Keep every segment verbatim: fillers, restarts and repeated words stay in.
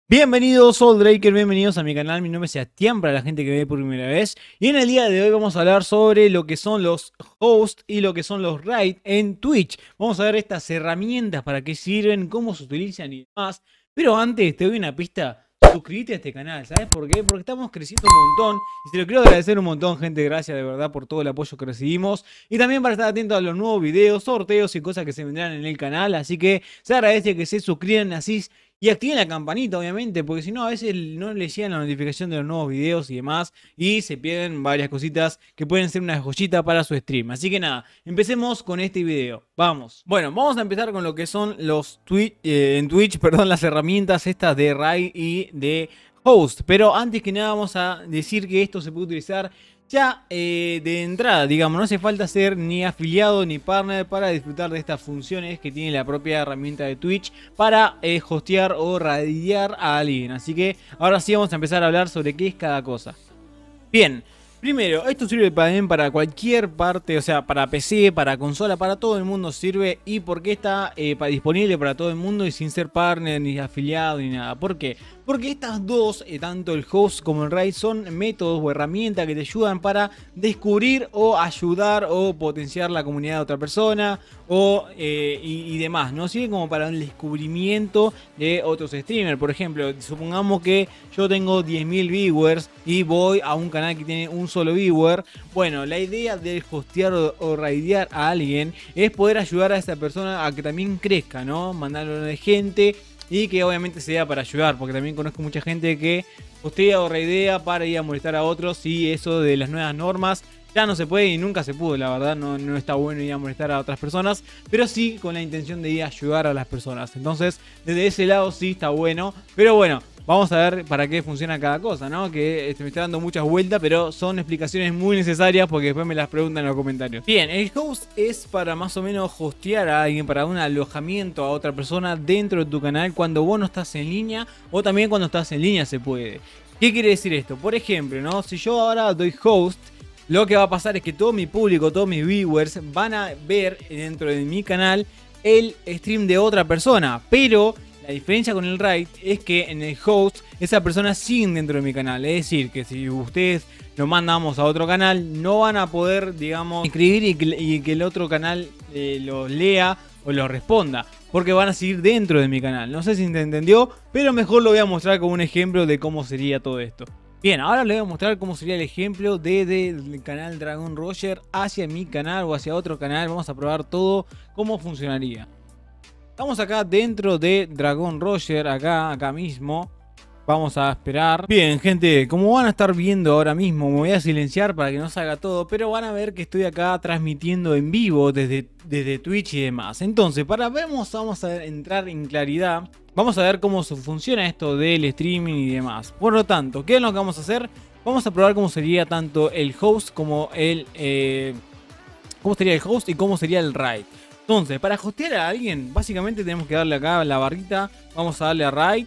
Bienvenidos, Soul Draker, bienvenidos a mi canal. Mi nombre es Sebastián, para la gente que me ve por primera vez. Y en el día de hoy vamos a hablar sobre lo que son los hosts y lo que son los raids en Twitch. Vamos a ver estas herramientas, para qué sirven, cómo se utilizan y demás. Pero antes te doy una pista. Suscríbete a este canal, ¿sabes por qué? Porque estamos creciendo un montón y se lo quiero agradecer un montón, gente. Gracias de verdad por todo el apoyo que recibimos y también para estar atento a los nuevos videos, sorteos y cosas que se vendrán en el canal. Así que se agradece que se suscriban así y activen la campanita, obviamente, porque si no a veces no les llegan la notificación de los nuevos videos y demás y se pierden varias cositas que pueden ser una joyita para su stream. Así que nada, empecemos con este video. Vamos. Bueno, vamos a empezar con lo que son los Twitch, eh, en Twitch, perdón, las herramientas estas de raid y de host. Pero antes que nada vamos a decir que esto se puede utilizar ya eh, de entrada, digamos, no hace falta ser ni afiliado ni partner para disfrutar de estas funciones que tiene la propia herramienta de Twitch para eh, hostear o radiar a alguien. Así que ahora sí vamos a empezar a hablar sobre qué es cada cosa. Bien, primero, esto sirve también para cualquier parte, o sea, para P C, para consola, para todo el mundo sirve. ¿Y por qué está eh, disponible para todo el mundo y sin ser partner, ni afiliado, ni nada? ¿Por qué? Porque estas dos, eh, tanto el host como el raid, son métodos o herramientas que te ayudan para descubrir o ayudar o potenciar la comunidad de otra persona o, eh, y, y demás, ¿no? Sirve como para el descubrimiento de otros streamers. Por ejemplo, supongamos que yo tengo diez mil viewers y voy a un canal que tiene un solo viewer. Bueno, la idea de hostear o, o raidear a alguien es poder ayudar a esa persona a que también crezca, ¿no? Mandarlo de gente y que obviamente sea para ayudar, porque también conozco mucha gente que hostea o raidea para ir a molestar a otros y eso de las nuevas normas ya no se puede y nunca se pudo, la verdad. No, no está bueno ir a molestar a otras personas, pero sí con la intención de ir a ayudar a las personas. Entonces, desde ese lado sí está bueno, pero bueno, vamos a ver para qué funciona cada cosa, ¿no? Que este, me está dando muchas vueltas, pero son explicaciones muy necesarias porque después me las preguntan en los comentarios. Bien, el host es para más o menos hostear a alguien, para un alojamiento a otra persona dentro de tu canal cuando vos no estás en línea o también cuando estás en línea se puede. ¿Qué quiere decir esto? Por ejemplo, ¿no? Si yo ahora doy host, lo que va a pasar es que todo mi público, todos mis viewers van a ver dentro de mi canal el stream de otra persona, pero la diferencia con el raid es que en el host esa persona sigue dentro de mi canal. Es decir, que si ustedes lo mandamos a otro canal, no van a poder, digamos, escribir y que, y que el otro canal eh, lo lea o lo responda, porque van a seguir dentro de mi canal. No sé si se entendió, pero mejor lo voy a mostrar como un ejemplo de cómo sería todo esto. Bien, ahora les voy a mostrar cómo sería el ejemplo desde el canal Dragon Roger hacia mi canal o hacia otro canal. Vamos a probar todo cómo funcionaría. Estamos acá dentro de Dragon Roger, acá, acá mismo. Vamos a esperar. Bien, gente, como van a estar viendo ahora mismo, me voy a silenciar para que no salga todo, pero van a ver que estoy acá transmitiendo en vivo desde, desde Twitch y demás. Entonces, para ver, vamos a entrar en claridad. Vamos a ver cómo funciona esto del streaming y demás. Por lo tanto, ¿qué es lo que vamos a hacer? Vamos a probar cómo sería tanto el host como el... Eh, cómo sería el host y cómo sería el raid. Entonces, para hostear a alguien, básicamente tenemos que darle acá a la barrita. Vamos a darle a raid.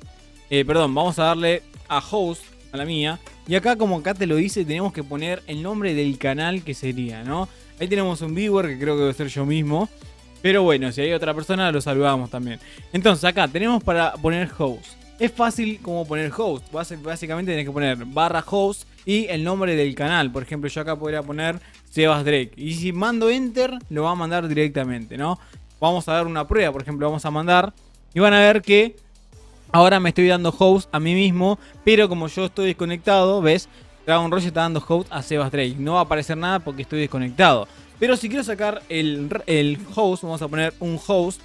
Eh, perdón, vamos a darle a host, a la mía. Y acá, como acá te lo dice, tenemos que poner el nombre del canal que sería, ¿no? Ahí tenemos un viewer que creo que debe ser yo mismo. Pero bueno, si hay otra persona, lo saludamos también. Entonces acá tenemos para poner host. Es fácil como poner host. Básicamente tenés que poner barra host y el nombre del canal. Por ejemplo, yo acá podría poner Sebas Drake. Y si mando enter, lo va a mandar directamente, ¿no? Vamos a dar una prueba. Por ejemplo, vamos a mandar. Y van a ver que ahora me estoy dando host a mí mismo. Pero como yo estoy desconectado, ¿ves? Dragon Roger está dando host a Sebas Drake. No va a aparecer nada porque estoy desconectado. Pero si quiero sacar el, el host, vamos a poner un host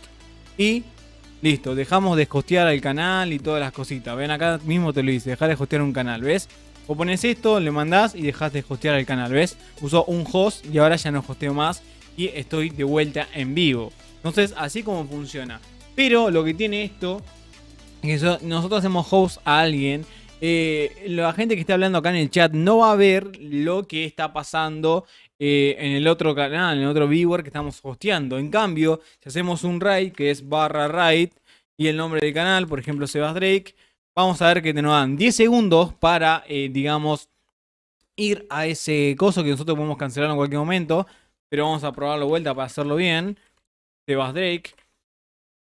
y listo, dejamos de hostear el canal y todas las cositas. Ven, acá mismo te lo dice, dejar de hostear un canal, ¿ves? O pones esto, le mandás y dejás de hostear el canal, ¿ves? Usó un host y ahora ya no hosteo más y estoy de vuelta en vivo. Entonces, así como funciona. Pero lo que tiene esto es que nosotros hacemos host a alguien. Eh, la gente que está hablando acá en el chat no va a ver lo que está pasando eh, en el otro canal, en el otro viewer que estamos hosteando. En cambio, si hacemos un raid que es barra raid y el nombre del canal, por ejemplo Sebas Drake, vamos a ver que nos dan diez segundos para, eh, digamos, ir a ese coso que nosotros podemos cancelar en cualquier momento. Pero vamos a probarlo de vuelta para hacerlo bien. Sebas Drake.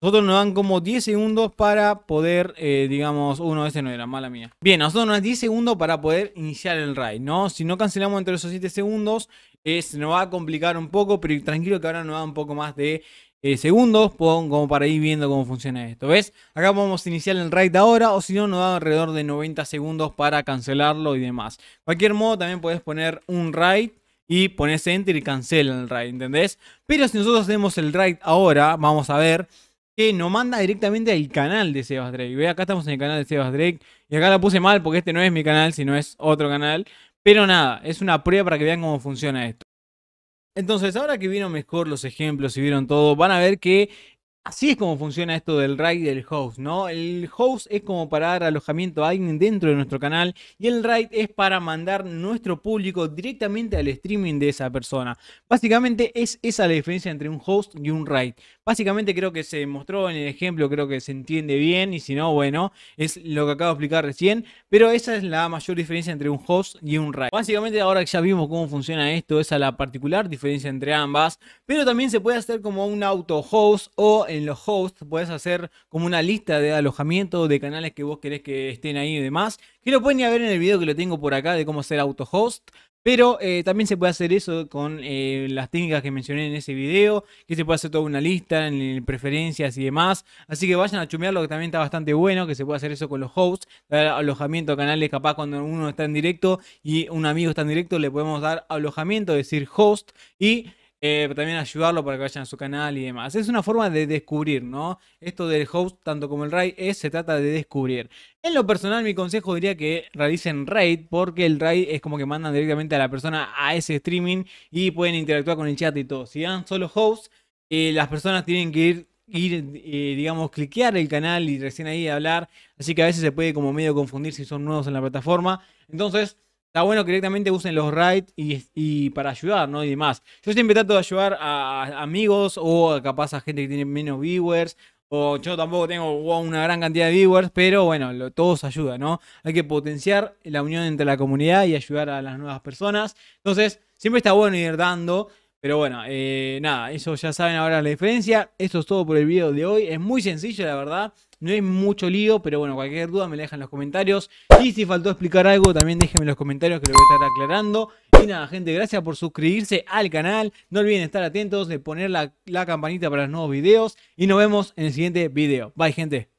nosotros nos dan como diez segundos para poder, eh, digamos, uno, ese no era, mala mía. Bien, a nosotros nos dan diez segundos para poder iniciar el raid, ¿no? Si no cancelamos entre esos siete segundos, eh, se nos va a complicar un poco, pero tranquilo que ahora nos da un poco más de eh, segundos, como para ir viendo cómo funciona esto. ¿Ves? Acá podemos iniciar el raid ahora, o si no, nos da alrededor de noventa segundos para cancelarlo y demás. Cualquier modo, también puedes poner un raid y pones enter y cancela el raid, ¿entendés? Pero si nosotros hacemos el raid ahora, vamos a ver que nos manda directamente al canal de Sebas Drake. Ve, acá estamos en el canal de Sebas Drake. Y acá la puse mal porque este no es mi canal, sino es otro canal. Pero nada, es una prueba para que vean cómo funciona esto. Entonces, ahora que vieron mejor los ejemplos y vieron todo, van a ver que así es como funciona esto del raid del host, ¿no? El host es como para dar alojamiento a alguien dentro de nuestro canal y el raid es para mandar nuestro público directamente al streaming de esa persona. Básicamente es esa la diferencia entre un host y un raid. Básicamente creo que se mostró en el ejemplo, creo que se entiende bien y si no, bueno, es lo que acabo de explicar recién. Pero esa es la mayor diferencia entre un host y un raid. Básicamente ahora que ya vimos cómo funciona esto, esa es la particular diferencia entre ambas. Pero también se puede hacer como un auto host o en los hosts puedes hacer como una lista de alojamiento de canales que vos querés que estén ahí y demás. Que lo pueden ir a ver en el video que lo tengo por acá de cómo hacer auto host. Pero eh, también se puede hacer eso con eh, las técnicas que mencioné en ese video, que se puede hacer toda una lista en, en preferencias y demás. Así que vayan a chumearlo, que también está bastante bueno, que se puede hacer eso con los hosts, dar alojamiento a canales. Capaz cuando uno está en directo y un amigo está en directo, le podemos dar alojamiento, es decir, host, y Eh, también ayudarlo para que vayan a su canal y demás. Es una forma de descubrir, ¿no? Esto del host, tanto como el raid, es, se trata de descubrir. En lo personal, mi consejo diría que realicen raid, porque el raid es como que mandan directamente a la persona a ese streaming y pueden interactuar con el chat y todo. Si dan solo host, eh, las personas tienen que ir ir, eh, digamos, cliquear el canal y recién ahí hablar. Así que a veces se puede como medio confundir si son nuevos en la plataforma. Entonces, está bueno que directamente usen los raids y, y para ayudar, ¿no? Y demás. Yo siempre trato de ayudar a, a amigos o a, capaz a gente que tiene menos viewers. O yo tampoco tengo wow, una gran cantidad de viewers, pero bueno, lo, todos ayudan, ¿no? Hay que potenciar la unión entre la comunidad y ayudar a las nuevas personas. Entonces, siempre está bueno ir dando. Pero bueno, eh, nada, eso ya saben ahora la diferencia. Esto es todo por el video de hoy. Es muy sencillo, la verdad. No hay mucho lío, pero bueno, cualquier duda me la dejan en los comentarios. Y si faltó explicar algo, también déjenme en los comentarios que lo voy a estar aclarando. Y nada, gente, gracias por suscribirse al canal. No olviden estar atentos, de poner la, la campanita para los nuevos videos. Y nos vemos en el siguiente video. Bye, gente.